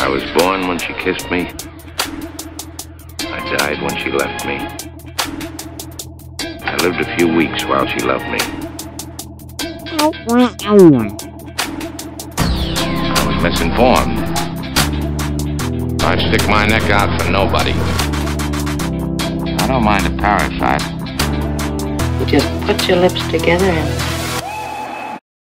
was born when she kissed me. I died when she left me. I lived a few weeks while she loved me. I was misinformed. I stick my neck out for nobody. I don't mind a parasite. You just put your lips together and